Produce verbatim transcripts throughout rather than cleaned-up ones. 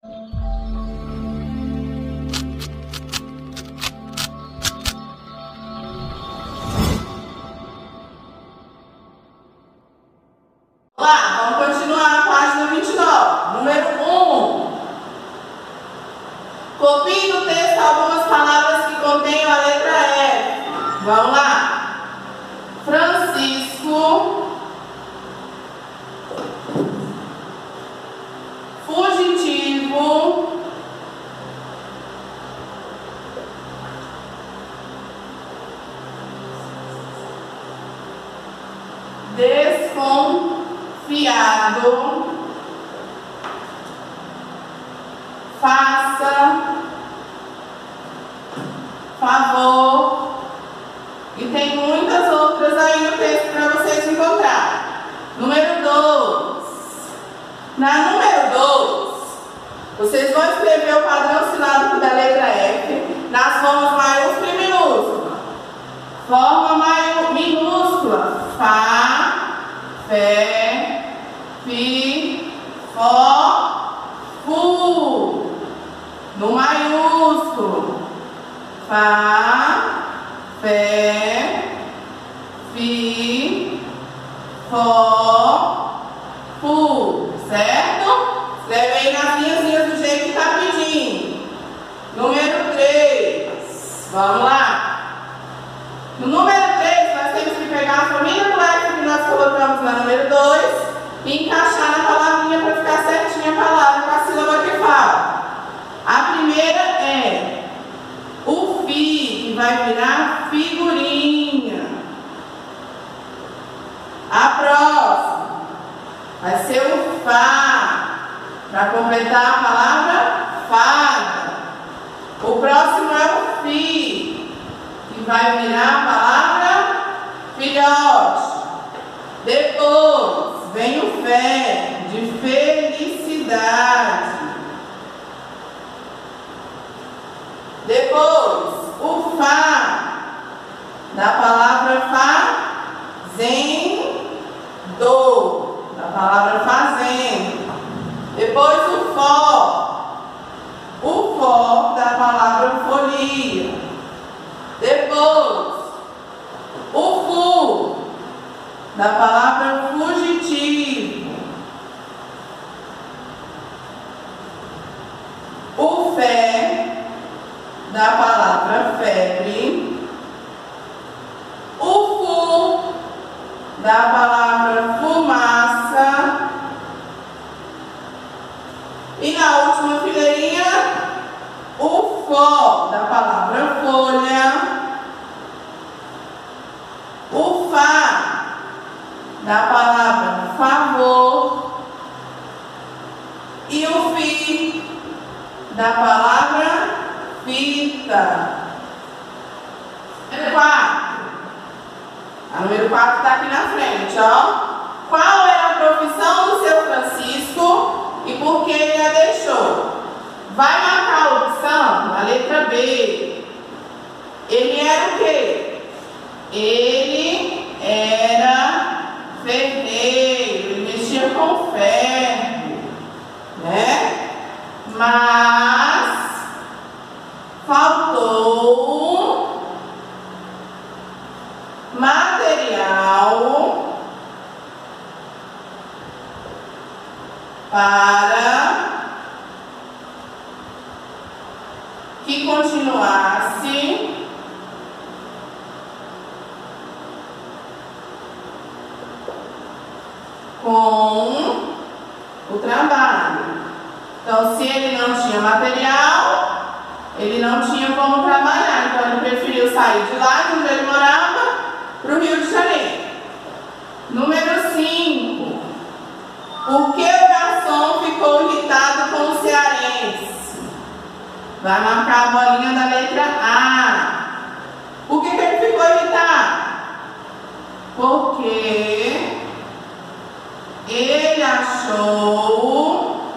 Lá, vamos continuar a página vinte e nove. Número um. Copie no texto algumas palavras que contenham a letra F. Vamos lá. Francisco. Fugitivo. Desconfiado. Faça. Favor. E tem muitas outras aí no texto para vocês encontrar. Número dois. Na número dois, vocês vão escrever o padrão silábico da letra F nas formas maiúscula e minúscula. Forma maiúscula, minúscula. Fá, fé, fi, fó, fu. No maiúsculo. Fá, fé, fi, fó, fu. Certo? Escreve aí nas linhazinhas do jeito que está pedindo. Número três. Vamos lá. No número três, nós temos que pegar a família do F que nós colocamos na número dois e encaixar na palavrinha para ficar certinha a palavra com a sílaba que fala. A primeira é o fi, que vai virar figurinha. A próxima vai ser o fá, para completar a palavra fada. O próximo é o fi, que vai virar a palavra filhote. Depois vem o fé, de felicidade. Depois o fá, da palavra fazendo. Da palavra fazendo. Depois o fó. O fó da palavra folia. Depois o fu da palavra fugitivo. O fé da palavra febre. O fu da palavra fumaça. E na última fileirinha, o fó da palavra folha. O fá da palavra favor. E o fi da palavra fita. Número quatro. A número quatro está aqui na frente, ó. Qual era a profissão do seu Francisco e por que ele a deixou? Vai marcar a opção, a letra B. Ele era o quê? Ele era ferreiro, ele mexia com ferro, né? Mas faltou material para que continuasse com o trabalho. Então, se ele não tinha material, ele não tinha como trabalhar. Então, ele preferiu sair de lá, de onde ele morava, para o Rio de Janeiro. Número cinco. Por que o garçom ficou irritado com o cearense? Vai marcar a bolinha da letra A. Por que, que ele ficou irritado? Porque ele achou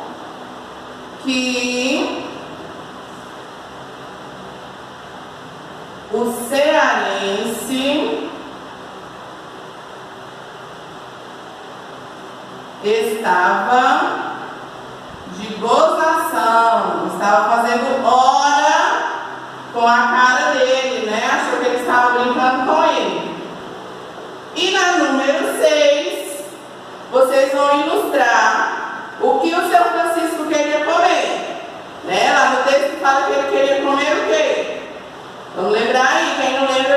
que o cearense estava de gozação. E na número seis, vocês vão ilustrar o que o seu Francisco queria comer. Né? Lá no texto fala que ele queria comer o quê? Vamos lembrar aí, quem não lembra